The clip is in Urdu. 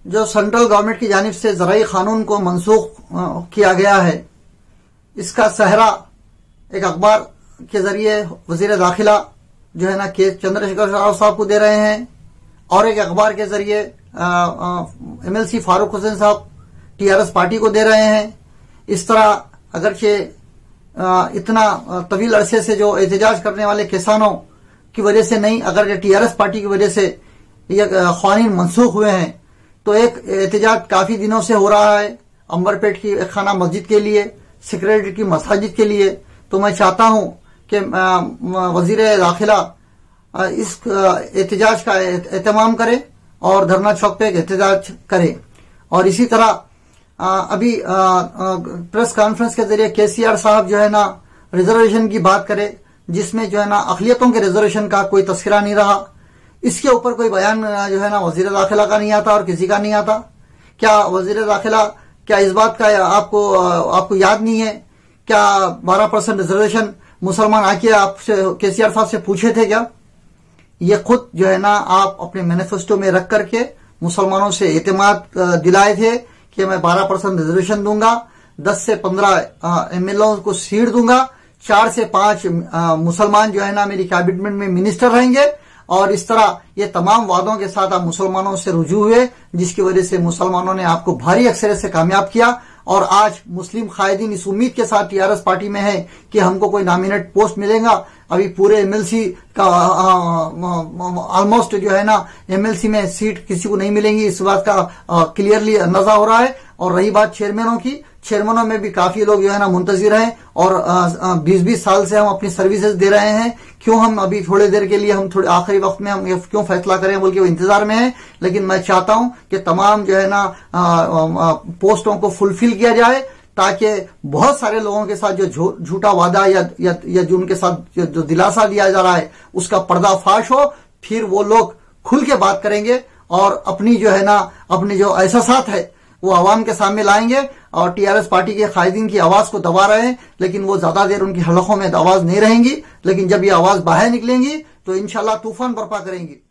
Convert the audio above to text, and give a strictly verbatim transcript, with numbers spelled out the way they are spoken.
جو سینٹرل گورنمنٹ کی جانب سے زرعی قانون کو منسوخ کیا گیا ہے، اس کا سہرا ایک اخبار کے ذریعے وزیر داخلہ جو ہے نا کے چندر شیکھر راؤ صاحب کو دے رہے ہیں، اور ایک اخبار کے ذریعے ایم ایل سی فاروق حسین صاحب ٹی آر ایس پارٹی کو دے رہے ہیں۔ اس طرح اگرچہ اتنا طویل عرصے سے جو احتجاج کرنے والے کسانوں کی وجہ سے نہیں، اگر ٹی آر ایس پارٹی کی وجہ سے یہ قوانین منسوخ ہوئے ہیں، تو ایک احتجاج کافی دنوں سے ہو رہا ہے امبر پیٹ کی ایک خانہ مسجد کے لیے، سیکریٹریٹ کی مساجد کے لیے۔ تو میں چاہتا ہوں کہ وزیر داخلہ اس احتجاج کا اہتمام کرے اور دھرنا چوک پہ ایک احتجاج کرے۔ اور اسی طرح ابھی پریس کانفرنس کے ذریعے کے سی آر صاحب جو ہے نا ریزرویشن کی بات کرے، جس میں جو ہے نا اقلیتوں کے ریزرویشن کا کوئی تذکرہ نہیں رہا، اس کے اوپر کوئی بیان جو ہے نا وزیر داخلہ کا نہیں آتا اور کسی کا نہیں آتا۔ کیا وزیر داخلہ کیا اس بات کا آپ کو آپ کو یاد نہیں ہے؟ کیا بارہ پرسنٹ ریزرویشن مسلمان آ کے آپ سے کے سی آر صاحب سے پوچھے تھے کیا؟ یہ خود جو ہے نا آپ اپنے مینیفیسٹو میں رکھ کر کے مسلمانوں سے اعتماد دلائے تھے کہ میں بارہ پرسنٹ ریزرویشن دوں گا، دس سے پندرہ ایم ایل او کو سیٹ دوں گا، چار سے پانچ مسلمان جو ہے نا میری کیبنٹ میں منسٹر رہیں گے، اور اس طرح یہ تمام وعدوں کے ساتھ آپ مسلمانوں سے رجوع ہوئے، جس کی وجہ سے مسلمانوں نے آپ کو بھاری اکثریت سے کامیاب کیا۔ اور آج مسلم قائدین اس امید کے ساتھ ٹی آر ایس پارٹی میں ہے کہ ہم کو کوئی نامینیٹ پوسٹ ملے گا۔ ابھی پورے ایم ایل سی کا آلموسٹ جو ہے نا ایم ایل سی میں سیٹ کسی کو نہیں ملیں گی، اس بات کا کلیئرلی اندازہ ہو رہا ہے۔ اور رہی بات چیئرمینوں کی، چیئرمینوں میں بھی کافی لوگ جو ہے نا منتظر ہیں، اور بیس بیس سال سے ہم اپنی سروسز دے رہے ہیں، کیوں ہم ابھی تھوڑے دیر کے لیے ہم تھوڑے آخری وقت میں ہم کیوں فیصلہ کریں بول کے وہ انتظار میں ہیں۔ لیکن میں چاہتا ہوں کہ تمام جو ہے نا پوسٹوں کو فلفل کیا جائے، تاکہ بہت سارے لوگوں کے ساتھ جو جھوٹا وعدہ یا یا جو ان کے ساتھ جو دلاسا دیا جا رہا ہے اس کا پردہ فاش ہو، پھر وہ لوگ کھل کے بات کریں گے اور اپنی جو ہے نا اپنی جو احساسات ہے وہ عوام کے سامنے لائیں گے۔ اور ٹی آر ایس پارٹی کے قائدین کی آواز کو دبا رہے ہیں، لیکن وہ زیادہ دیر ان کی حلقوں میں آواز نہیں رہیں گی، لیکن جب یہ آواز باہر نکلیں گی تو انشاءاللہ طوفان برپا کریں گی۔